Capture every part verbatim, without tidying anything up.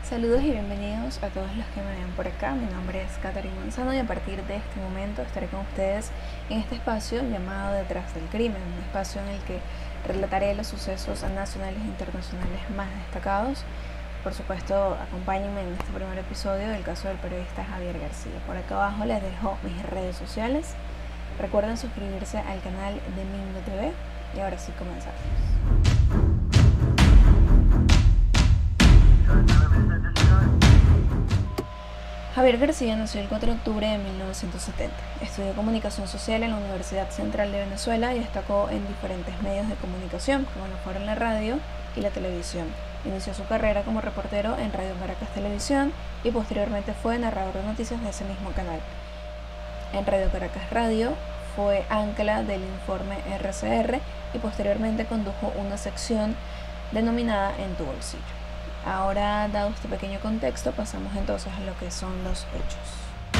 Saludos y bienvenidos a todos los que me ven por acá. Mi nombre es Catarina Manzano y a partir de este momento estaré con ustedes en este espacio llamado Detrás del Crimen, un espacio en el que relataré los sucesos nacionales e internacionales más destacados. Por supuesto, acompáñenme en este primer episodio del caso del periodista Javier García. Por acá abajo les dejo mis redes sociales. Recuerden suscribirse al canal de Mingo T V y ahora sí comenzamos. Javier García nació el cuatro de octubre de mil novecientos setenta. Estudió comunicación social en la Universidad Central de Venezuela y destacó en diferentes medios de comunicación, como lo fueron la radio y la televisión. Inició su carrera como reportero en Radio Caracas Televisión y posteriormente fue narrador de noticias de ese mismo canal. En Radio Caracas Radio fue ancla del informe R C R y posteriormente condujo una sección denominada En tu bolsillo. Ahora, dado este pequeño contexto, pasamos entonces a lo que son los hechos.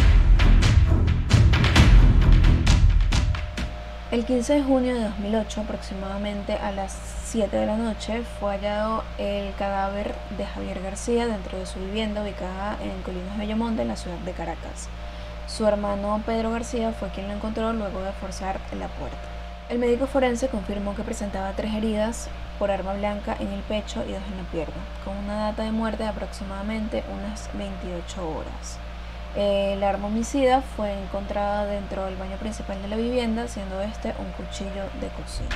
El quince de junio de dos mil ocho, aproximadamente a las siete de la noche, fue hallado el cadáver de Javier García dentro de su vivienda ubicada en Colinas Bellomonte, en la ciudad de Caracas. Su hermano Pedro García fue quien lo encontró luego de forzar la puerta. El médico forense confirmó que presentaba tres heridas por arma blanca en el pecho y dos en la pierna, con una data de muerte de aproximadamente unas veintiocho horas. El arma homicida fue encontrada dentro del baño principal de la vivienda, siendo este un cuchillo de cocina.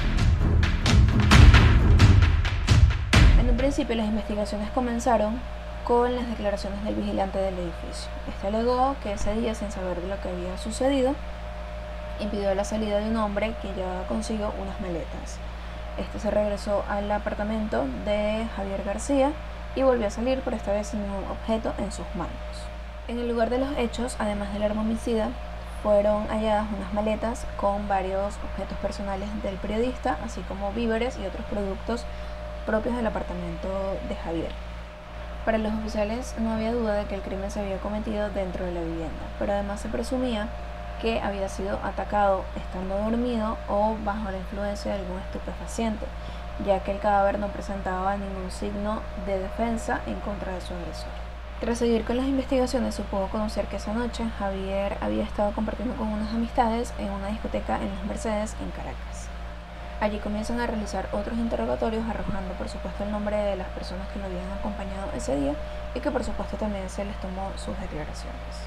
En un principio, las investigaciones comenzaron con las declaraciones del vigilante del edificio. Este alegó que ese día, sin saber de lo que había sucedido, impidió la salida de un hombre que llevaba consigo unas maletas. Este se regresó al apartamento de Javier García y volvió a salir, por esta vez sin ningún objeto en sus manos. En el lugar de los hechos, además del arma homicida, fueron halladas unas maletas con varios objetos personales del periodista, así como víveres y otros productos propios del apartamento de Javier. Para los oficiales no había duda de que el crimen se había cometido dentro de la vivienda, pero además se presumía que había sido atacado estando dormido o bajo la influencia de algún estupefaciente, ya que el cadáver no presentaba ningún signo de defensa en contra de su agresor. Tras seguir con las investigaciones, se pudo conocer que esa noche Javier había estado compartiendo con unas amistades en una discoteca en Las Mercedes, en Caracas. Allí comienzan a realizar otros interrogatorios, arrojando por supuesto el nombre de las personas que lo habían acompañado ese día y que por supuesto también se les tomó sus declaraciones.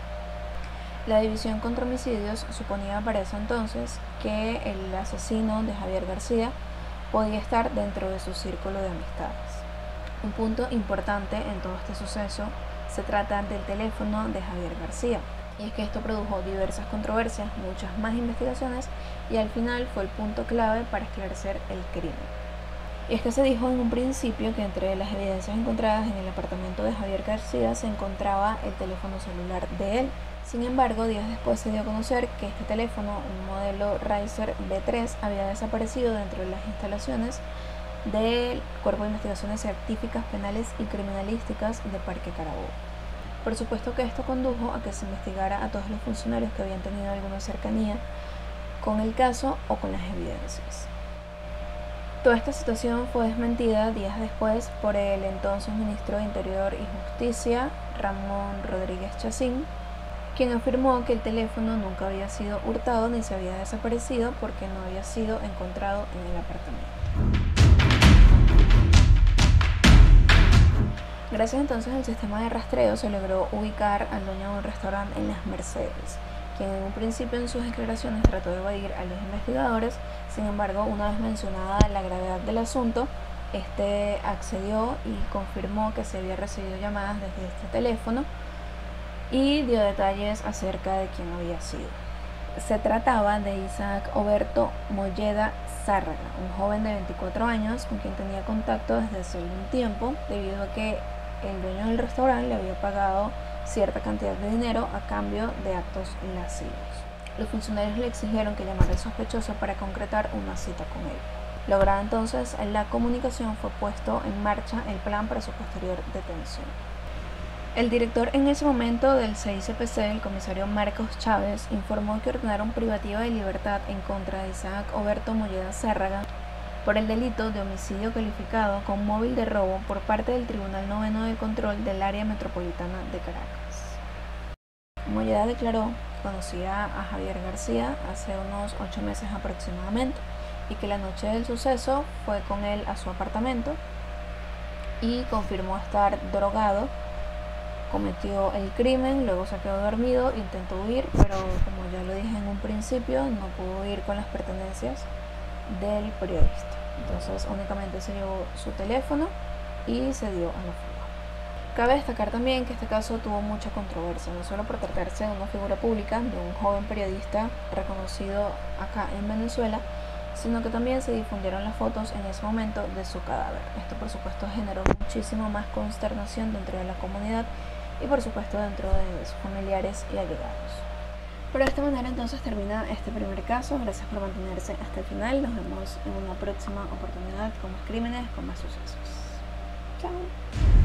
La División contra Homicidios suponía para ese entonces que el asesino de Javier García podía estar dentro de su círculo de amistades. Un punto importante en todo este suceso se trata del teléfono de Javier García, y es que esto produjo diversas controversias, muchas más investigaciones, y al final fue el punto clave para esclarecer el crimen. Y es que se dijo en un principio que entre las evidencias encontradas en el apartamento de Javier García se encontraba el teléfono celular de él. Sin embargo, días después se dio a conocer que este teléfono, un modelo Razr B tres, había desaparecido dentro de las instalaciones del Cuerpo de Investigaciones Científicas, Penales y Criminalísticas de Parque Carabobo. Por supuesto que esto condujo a que se investigara a todos los funcionarios que habían tenido alguna cercanía con el caso o con las evidencias. Toda esta situación fue desmentida días después por el entonces ministro de Interior y Justicia, Ramón Rodríguez Chacín, quien afirmó que el teléfono nunca había sido hurtado ni se había desaparecido porque no había sido encontrado en el apartamento. Gracias entonces al sistema de rastreo se logró ubicar al dueño de un restaurante en Las Mercedes, quien en un principio en sus declaraciones trató de evadir a los investigadores. Sin embargo, una vez mencionada la gravedad del asunto, este accedió y confirmó que se había recibido llamadas desde este teléfono y dio detalles acerca de quién había sido. Se trataba de Isaac Oberto Molleda Zárraga, un joven de veinticuatro años con quien tenía contacto desde hace algún tiempo, debido a que el dueño del restaurante le había pagado cierta cantidad de dinero a cambio de actos lascivos. Los funcionarios le exigieron que llamara al sospechoso para concretar una cita con él. Lograda entonces la comunicación, fue puesto en marcha el plan para su posterior detención. El director en ese momento del C I C P C, el comisario Marcos Chávez, informó que ordenaron privativa de libertad en contra de Isaac Oberto Molleda Zárraga por el delito de homicidio calificado con móvil de robo por parte del Tribunal Noveno de Control del Área Metropolitana de Caracas. Molleda declaró que conocía a Javier García hace unos ocho meses aproximadamente y que la noche del suceso fue con él a su apartamento y confirmó estar drogado. Cometió el crimen, luego se quedó dormido, intentó huir, pero como ya lo dije en un principio, no pudo huir con las pertenencias del periodista. Entonces únicamente se llevó su teléfono y se dio a la fuga. Cabe destacar también que este caso tuvo mucha controversia, no solo por tratarse de una figura pública, de un joven periodista reconocido acá en Venezuela, sino que también se difundieron las fotos en ese momento de su cadáver. Esto por supuesto generó muchísimo más consternación dentro de la comunidad y por supuesto dentro de sus familiares y allegados. Pero de esta manera entonces termina este primer caso. Gracias por mantenerse hasta el final. Nos vemos en una próxima oportunidad con más crímenes, con más sucesos. Chao.